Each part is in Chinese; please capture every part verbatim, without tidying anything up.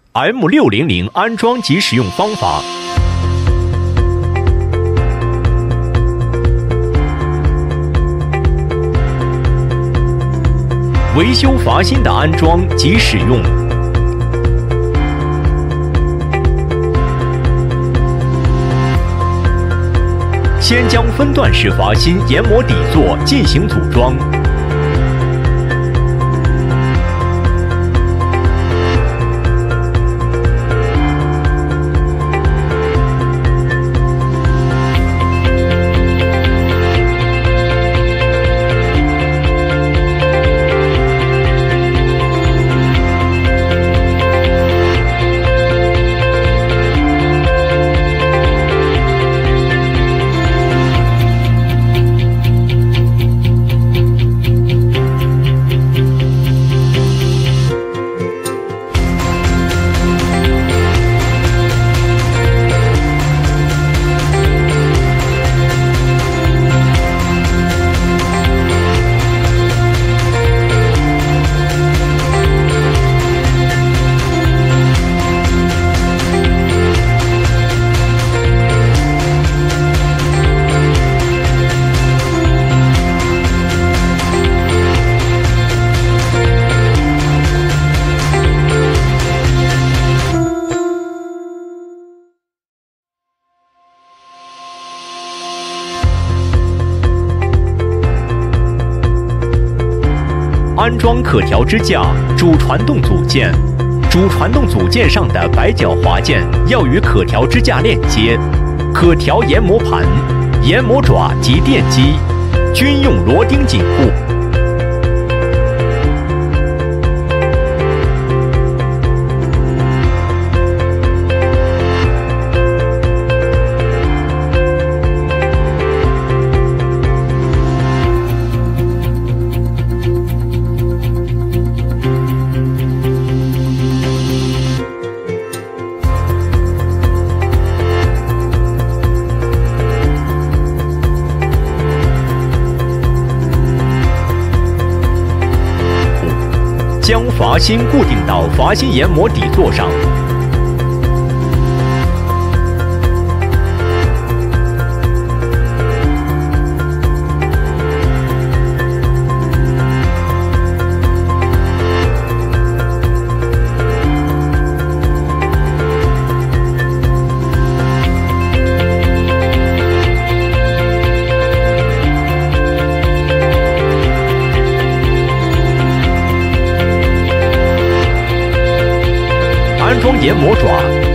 M 六零零安装及使用方法。维修阀芯的安装及使用。先将分段式阀芯研磨底座进行组装。安装可调支架、主传动组件。主传动组件上的白角滑件要与可调支架链接。可调研磨盘、研磨爪及电机均用螺钉紧固。将阀芯固定到阀芯研磨底座上。安装研磨爪。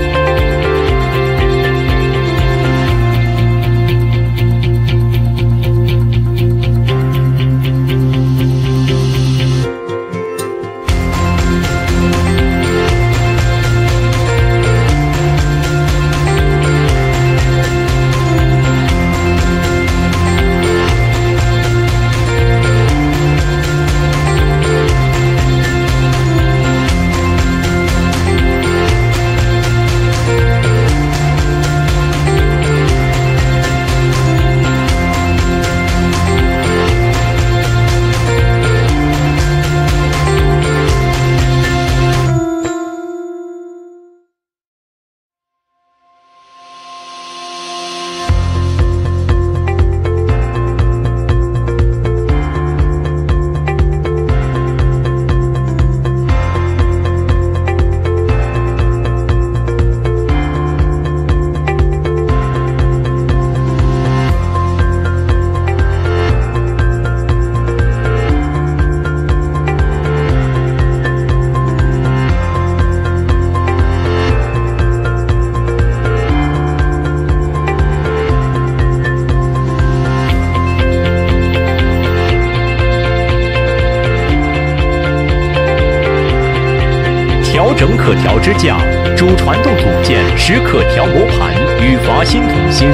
调整可调支架、主传动组件，使可调磨盘与阀芯同心。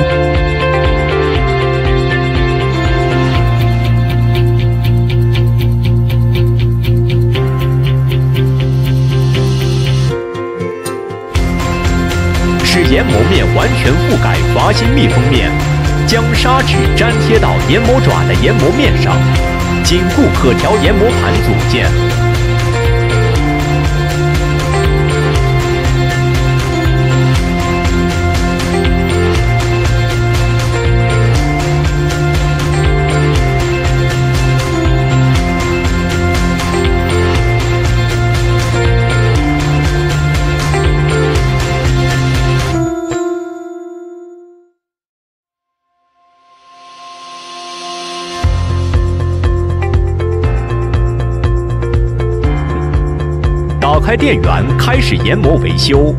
使研磨面完全覆盖阀芯密封面，将砂纸粘贴到研磨爪的研磨面上，紧固可调研磨盘组件。 员开始研磨维修。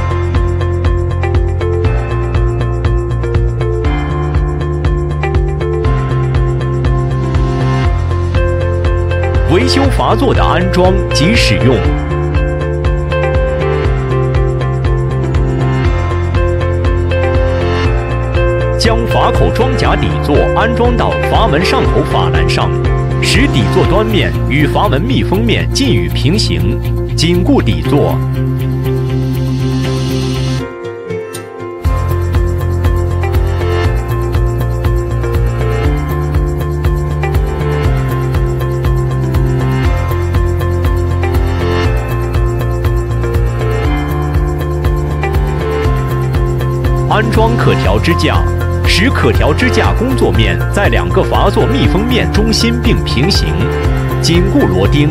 维修阀座的安装及使用。将阀口装甲底座安装到阀门上口阀栏上，使底座端面与阀门密封面近与平行，紧固底座。安装可调支架，使可调支架工作面在两个阀座密封面中心并平行，紧固螺钉。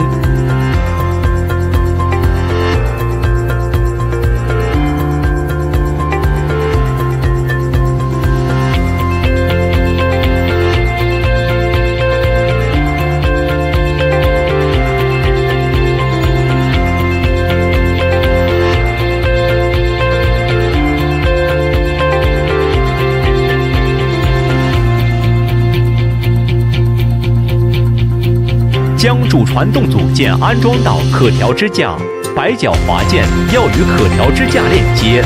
将主传动组件安装到可调支架，摆脚滑件要与可调支架链接。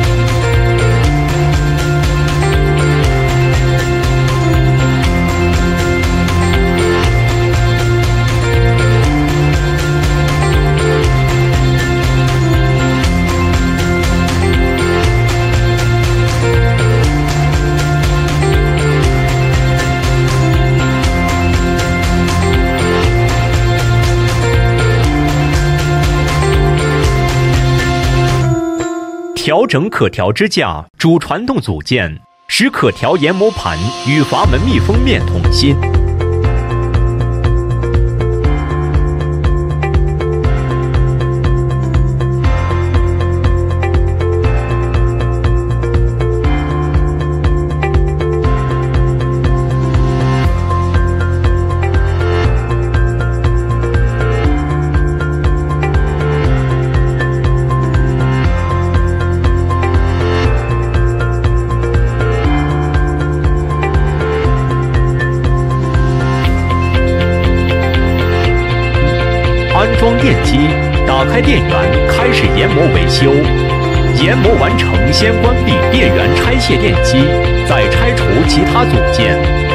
调整可调支架主传动组件，使可调研磨盘与阀门密封面同心。安装电机，打开电源，开始研磨维修。研磨完成，先关闭电源拆卸电机，再拆除其他组件。